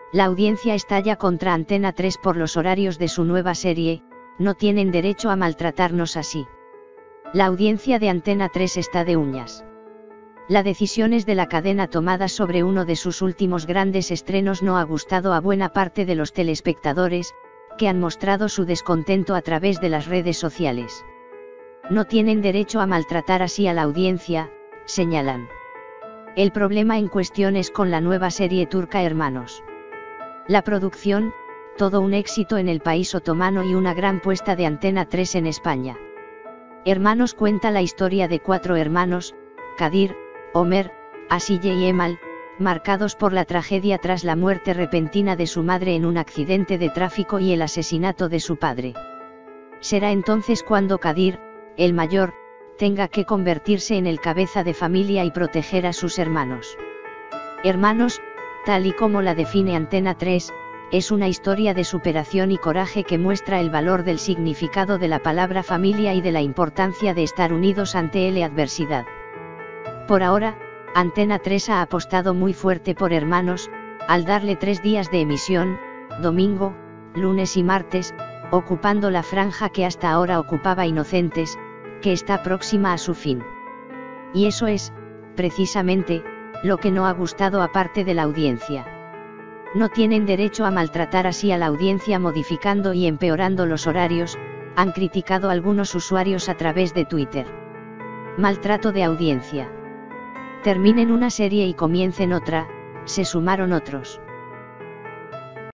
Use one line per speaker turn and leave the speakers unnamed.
La audiencia estalla contra Antena 3 por los horarios de su nueva serie, no tienen derecho a maltratarnos así. La audiencia de Antena 3 está de uñas. Las decisiones de la cadena tomadas sobre uno de sus últimos grandes estrenos no ha gustado a buena parte de los telespectadores, que han mostrado su descontento a través de las redes sociales. No tienen derecho a maltratar así a la audiencia, señalan. El problema en cuestión es con la nueva serie turca Hermanos. La producción, todo un éxito en el país otomano y una gran puesta de Antena 3 en España. Hermanos cuenta la historia de 4 hermanos, Kadir, Omer, Asiye y Emal, marcados por la tragedia tras la muerte repentina de su madre en un accidente de tráfico y el asesinato de su padre. Será entonces cuando Kadir, el mayor, tenga que convertirse en el cabeza de familia y proteger a sus hermanos. Hermanos, tal y como la define Antena 3, es una historia de superación y coraje que muestra el valor del significado de la palabra familia y de la importancia de estar unidos ante la adversidad. Por ahora, Antena 3 ha apostado muy fuerte por Hermanos, al darle 3 días de emisión, domingo, lunes y martes, ocupando la franja que hasta ahora ocupaba Inocentes, que está próxima a su fin. Y eso es, precisamente, lo que no ha gustado a parte de la audiencia. No tienen derecho a maltratar así a la audiencia modificando y empeorando los horarios, han criticado algunos usuarios a través de Twitter. Maltrato de audiencia. Terminen una serie y comiencen otra, se sumaron otros.